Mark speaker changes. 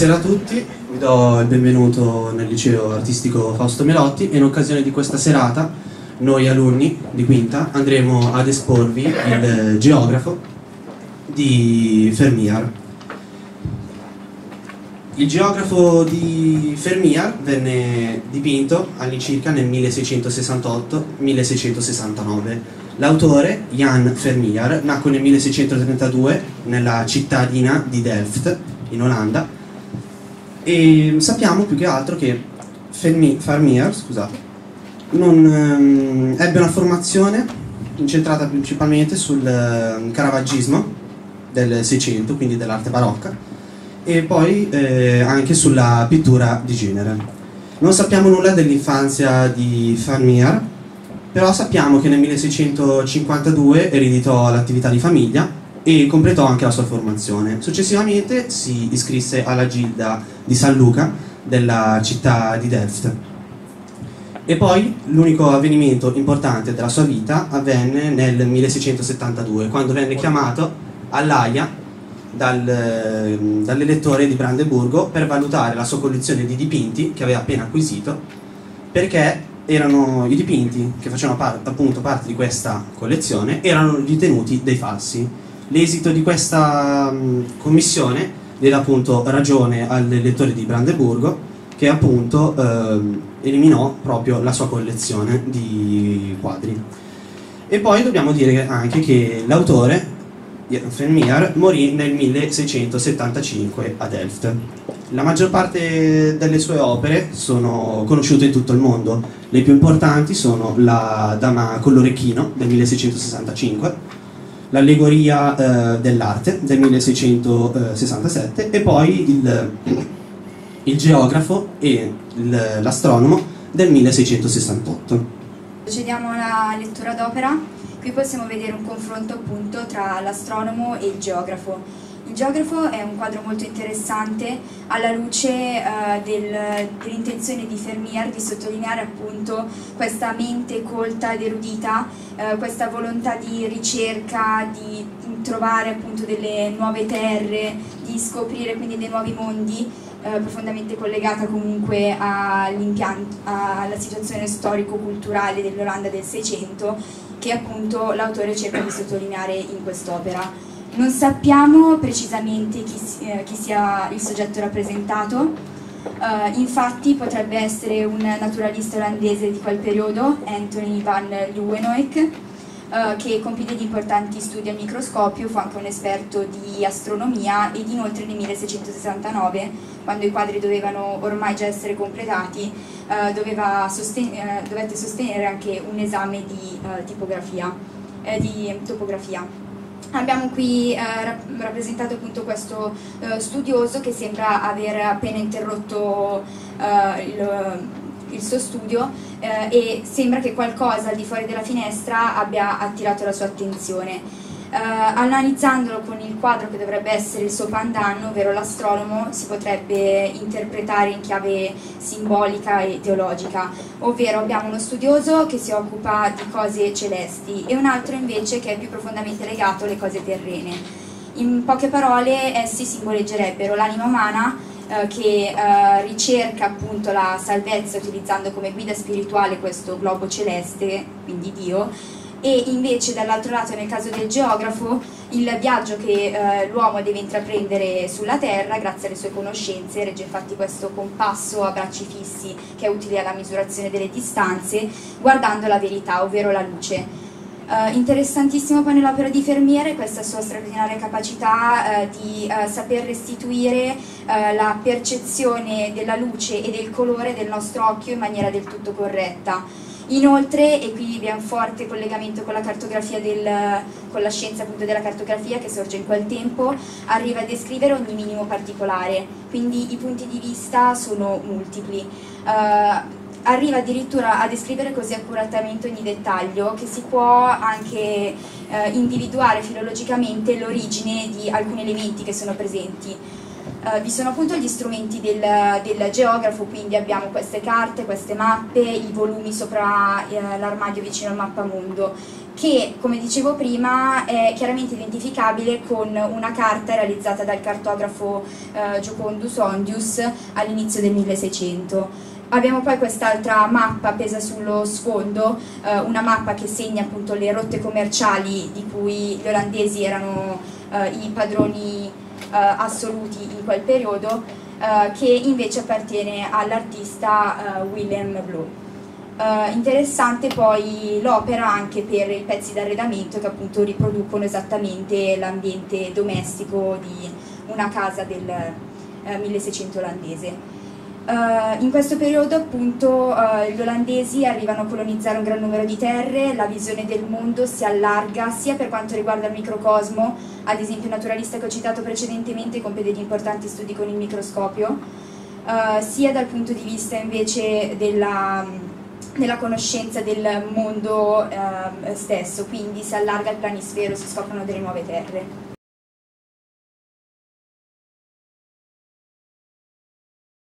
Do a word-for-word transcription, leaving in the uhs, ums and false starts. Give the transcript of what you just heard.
Speaker 1: Buonasera a tutti, vi do il benvenuto nel liceo artistico Fausto Melotti e in occasione di questa serata noi alunni di quinta andremo ad esporvi il geografo di Vermeer. Il geografo di Vermeer venne dipinto all'incirca nel milleseicentosessantotto milleseicentosessantanove. L'autore, Jan Vermeer, nacque nel milleseicentotrentadue nella cittadina di Delft, in Olanda, e sappiamo più che altro che Vermeer, scusate, non, um, ebbe una formazione incentrata principalmente sul uh, caravaggismo del Seicento, quindi dell'arte barocca, e poi eh, anche sulla pittura di genere. Non sappiamo nulla dell'infanzia di Vermeer, però sappiamo che nel milleseicentocinquantadue ereditò l'attività di famiglia e completò anche la sua formazione. Successivamente si iscrisse alla Gilda di San Luca della città di Delft. E poi l'unico avvenimento importante della sua vita avvenne nel milleseicentosettantadue, quando venne chiamato all'Aia dal, dall'elettore di Brandeburgo per valutare la sua collezione di dipinti che aveva appena acquisito, perché erano i dipinti che facevano par appunto parte di questa collezione erano ritenuti dei falsi. L'esito di questa mh, commissione diede appunto ragione all'elettore di Brandeburgo, che appunto eh, eliminò proprio la sua collezione di quadri. E poi dobbiamo dire anche che l'autore, Vermeer, morì nel milleseicentosettantacinque a Delft. La maggior parte delle sue opere sono conosciute in tutto il mondo. Le più importanti sono la Dama con l'orecchino del milleseicentosessantacinque, l'Allegoria eh, dell'arte del milleseicentosessantasette e poi il, il Geografo e l'Astronomo del milleseicentosessantotto.
Speaker 2: Procediamo alla lettura d'opera. Qui possiamo vedere un confronto appunto tra l'astronomo e il geografo. Il geografo è un quadro molto interessante alla luce eh, del, dell'intenzione di Vermeer di sottolineare appunto questa mente colta ed erudita, eh, questa volontà di ricerca, di trovare appunto delle nuove terre, di scoprire quindi dei nuovi mondi, eh, profondamente collegata comunque all'impianto, alla situazione storico-culturale dell'Olanda del Seicento, che appunto l'autore cerca di sottolineare in quest'opera. Non sappiamo precisamente chi, eh, chi sia il soggetto rappresentato, uh, infatti potrebbe essere un naturalista olandese di quel periodo, Anthony van Leeuwenhoek, uh, che compì degli importanti studi al microscopio, fu anche un esperto di astronomia ed inoltre nel milleseicentosessantanove, quando i quadri dovevano ormai già essere completati, uh, doveva sosten uh, dovette sostenere anche un esame di uh, tipografia, eh, di topografia. Abbiamo qui eh, rappresentato appunto questo eh, studioso che sembra aver appena interrotto eh, il, il suo studio eh, e sembra che qualcosa al di fuori della finestra abbia attirato la sua attenzione. Uh, analizzandolo con il quadro che dovrebbe essere il suo pandan, ovvero l'astronomo, si potrebbe interpretare in chiave simbolica e teologica, ovvero abbiamo uno studioso che si occupa di cose celesti e un altro invece che è più profondamente legato alle cose terrene. In poche parole essi simboleggerebbero l'anima umana uh, che uh, ricerca appunto la salvezza utilizzando come guida spirituale questo globo celeste, quindi Dio, e invece dall'altro lato nel caso del geografo il viaggio che eh, l'uomo deve intraprendere sulla Terra grazie alle sue conoscenze, regge infatti questo compasso a bracci fissi che è utile alla misurazione delle distanze, guardando la verità, ovvero la luce. Uh, interessantissimo poi nell'opera di Vermeer questa sua straordinaria capacità uh, di uh, saper restituire uh, la percezione della luce e del colore del nostro occhio in maniera del tutto corretta. Inoltre, e qui vi è un forte collegamento con la cartografia del, con la scienza appunto della cartografia che sorge in quel tempo, arriva a descrivere ogni minimo particolare, quindi i punti di vista sono multipli. Uh, arriva addirittura a descrivere così accuratamente ogni dettaglio che si può anche eh, individuare filologicamente l'origine di alcuni elementi che sono presenti. Uh, vi sono appunto gli strumenti del, del geografo, quindi abbiamo queste carte, queste mappe, i volumi sopra uh, l'armadio vicino al mappamondo, che, come dicevo prima, è chiaramente identificabile con una carta realizzata dal cartografo uh, Giocondus Hondius all'inizio del milleseicento. Abbiamo poi quest'altra mappa appesa sullo sfondo, eh, una mappa che segna appunto le rotte commerciali di cui gli olandesi erano eh, i padroni eh, assoluti in quel periodo, eh, che invece appartiene all'artista eh, Willem Blou. Eh, interessante poi l'opera anche per i pezzi d'arredamento che appunto riproducono esattamente l'ambiente domestico di una casa del eh, milleseicento olandese. Uh, in questo periodo appunto uh, gli olandesi arrivano a colonizzare un gran numero di terre, la visione del mondo si allarga sia per quanto riguarda il microcosmo, ad esempio il naturalista che ho citato precedentemente compie degli importanti studi con il microscopio, uh, sia dal punto di vista invece della, della conoscenza del mondo uh, stesso, quindi si allarga il planisfero, si scoprono delle nuove terre.